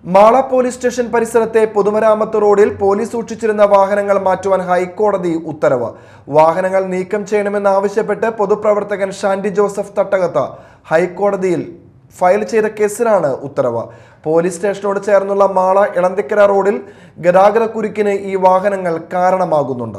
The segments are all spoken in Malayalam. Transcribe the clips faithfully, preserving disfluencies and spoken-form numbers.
മാള പോലീസ് സ്റ്റേഷൻ പരിസരത്തെ പൊതുമരാമത്ത് റോഡിൽ പോലീസ് സൂക്ഷിച്ചിരുന്ന വാഹനങ്ങൾ മാറ്റുവാൻ ഹൈക്കോടതി ഉത്തരവ്. വാഹനങ്ങൾ നീക്കം ചെയ്യണമെന്നാവശ്യപ്പെട്ട് പൊതുപ്രവർത്തകൻ ഷാൻഡി ജോസഫ് തട്ടകത്ത് ഹൈക്കോടതിയിൽ ഫയൽ ചെയ്ത കേസിലാണ് ഉത്തരവ്. പോലീസ് സ്റ്റേഷനോട് ചേർന്നുള്ള മാള എളന്തിക്കര റോഡിൽ ഗതാഗതക്കുരുക്കിന് ഈ വാഹനങ്ങൾ കാരണമാകുന്നുണ്ട്.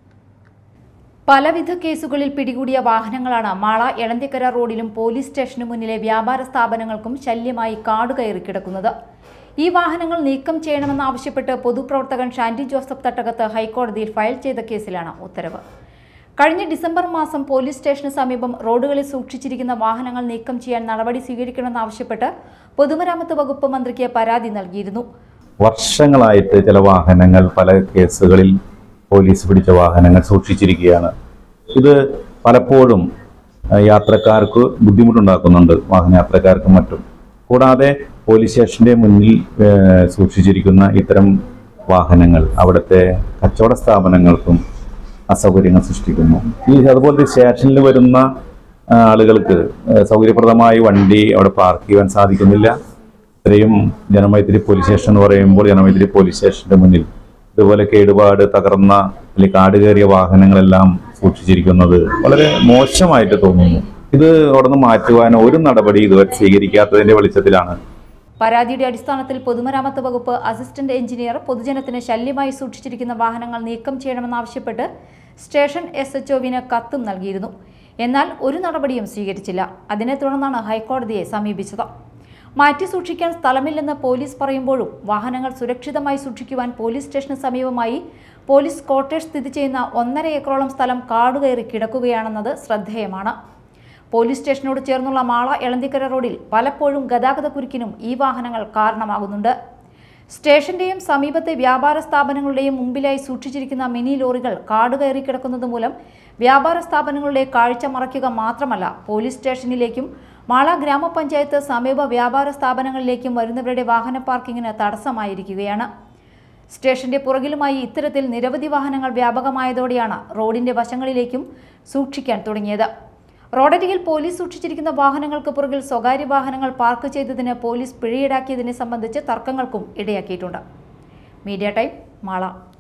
പലവിധ കേസുകളിൽ പിടികൂടിയ വാഹനങ്ങളാണ് മാള എളന്തിക്കര റോഡിലും പോലീസ് സ്റ്റേഷനു മുന്നിലെ വ്യാപാര സ്ഥാപനങ്ങൾക്കും ശല്യമായി കാടുകയറി കിടക്കുന്നത്. ഈ വാഹനങ്ങൾ നീക്കം ചെയ്യണമെന്നാവശ്യപ്പെട്ട് പൊതുപ്രവർത്തകൻ ഷാൻഡി ജോസഫ് തട്ടകത്ത് ഹൈക്കോടതിയിൽ ഫയൽ ചെയ്ത കേസിലാണ് ഉത്തരവ്. കഴിഞ്ഞ ഡിസംബർ മാസം പോലീസ് സ്റ്റേഷന് സമീപം റോഡുകളിൽ സൂക്ഷിച്ചിരിക്കുന്ന വാഹനങ്ങൾ നീക്കം ചെയ്യാൻ നടപടി സ്വീകരിക്കണമെന്നാവശ്യപ്പെട്ട് പൊതുമരാമത്ത് വകുപ്പ് മന്ത്രിക്ക് പരാതി നൽകിയിരുന്നു. വർഷങ്ങളായിട്ട് ചില വാഹനങ്ങൾ പല കേസുകളിൽ പോലീസ് പിടിച്ച വാഹനങ്ങൾ സൂക്ഷിച്ചിരിക്കുകയാണ്. ഇത് പലപ്പോഴും യാത്രക്കാർക്ക് ബുദ്ധിമുട്ടുണ്ടാക്കുന്നുണ്ട്, വാഹനയാത്രക്കാർക്കും മറ്റും. കൂടാതെ പോലീസ് സ്റ്റേഷന്റെ മുന്നിൽ സൂക്ഷിച്ചിരിക്കുന്ന ഇത്തരം വാഹനങ്ങൾ അവിടുത്തെ കച്ചവട സ്ഥാപനങ്ങൾക്കും അസൗകര്യങ്ങൾ സൃഷ്ടിക്കുന്നു. ഈ അതുപോലെ സ്റ്റേഷനിൽ വരുന്ന ആളുകൾക്ക് സൗകര്യപ്രദമായി വണ്ടി അവിടെ പാർക്ക് ചെയ്യാൻ സാധിക്കുന്നില്ല. ഇത്രയും ജനമൈത്രി പോലീസ് സ്റ്റേഷൻ എന്ന് പറയുമ്പോൾ ജനമൈത്രി പോലീസ് സ്റ്റേഷന്റെ മുന്നിൽ ഇതുപോലെ കേടുപാട് തകർന്ന അല്ലെങ്കിൽ കാട് കയറിയ വാഹനങ്ങളെല്ലാം സൂക്ഷിച്ചിരിക്കുന്നത് വളരെ മോശമായിട്ട് തോന്നുന്നു. ഇത് അവിടെ നിന്ന് മാറ്റുവാൻ ഒരു നടപടി ഇതുവരെ സ്വീകരിക്കാത്തതിന്റെ വെളിച്ചത്തിലാണ്. പരാതിയുടെ അടിസ്ഥാനത്തിൽ പൊതുമരാമത്ത് വകുപ്പ് അസിസ്റ്റന്റ് എഞ്ചിനീയർ പൊതുജനത്തിന് ശല്യമായി സൂക്ഷിച്ചിരിക്കുന്ന വാഹനങ്ങൾ നീക്കം ചെയ്യണമെന്നാവശ്യപ്പെട്ട് സ്റ്റേഷൻ എസ് എച്ച് ഒവിന് കത്തും നൽകിയിരുന്നു. എന്നാൽ ഒരു നടപടിയും സ്വീകരിച്ചില്ല. അതിനെ തുടർന്നാണ് ഹൈക്കോടതിയെ സമീപിച്ചത്. മാറ്റി സൂക്ഷിക്കാൻ സ്ഥലമില്ലെന്ന് പോലീസ് പറയുമ്പോഴും വാഹനങ്ങൾ സുരക്ഷിതമായി സൂക്ഷിക്കുവാൻ പോലീസ് സ്റ്റേഷന് സമീപമായി പോലീസ് ക്വാർട്ടേഴ്സ് സ്ഥിതി ചെയ്യുന്ന ഒന്നര ഏക്കറോളം സ്ഥലം കാടുകയറി കിടക്കുകയാണെന്നത് ശ്രദ്ധേയമാണ്. പോലീസ് സ്റ്റേഷനോട് ചേർന്നുള്ള മാള എളന്തിക്കര റോഡിൽ പലപ്പോഴും ഗതാഗതക്കുരുക്കിനും ഈ വാഹനങ്ങൾ കാരണമാകുന്നുണ്ട്. സ്റ്റേഷന്റെയും സമീപത്തെ വ്യാപാര സ്ഥാപനങ്ങളുടെയും മുമ്പിലായി സൂക്ഷിച്ചിരിക്കുന്ന മിനി ലോറികൾ കാടുകയറി കിടക്കുന്നത് മൂലം വ്യാപാര സ്ഥാപനങ്ങളുടെ കാഴ്ച മറയ്ക്കുക മാത്രമല്ല, പോലീസ് സ്റ്റേഷനിലേക്കും മാള ഗ്രാമപഞ്ചായത്ത് സമീപ വ്യാപാര സ്ഥാപനങ്ങളിലേക്കും വരുന്നവരുടെ വാഹന പാർക്കിങ്ങിന് തടസ്സമായിരിക്കുകയാണ്. സ്റ്റേഷന്റെ പുറകിലുമായി ഇത്തരത്തിൽ നിരവധി വാഹനങ്ങൾ വ്യാപകമായതോടെയാണ് റോഡിന്റെ വശങ്ങളിലേക്കും സൂക്ഷിക്കാൻ തുടങ്ങിയത്. റോഡരികിൽ പോലീസ് സൂക്ഷിച്ചിരിക്കുന്ന വാഹനങ്ങൾക്ക് പുറകിൽ സ്വകാര്യ വാഹനങ്ങൾ പാർക്ക് ചെയ്തതിന് പോലീസ് പിഴയീടാക്കിയതിനെ സംബന്ധിച്ച് തർക്കങ്ങൾക്കും ഇടയാക്കിയിട്ടുണ്ട്. Media time, Mala.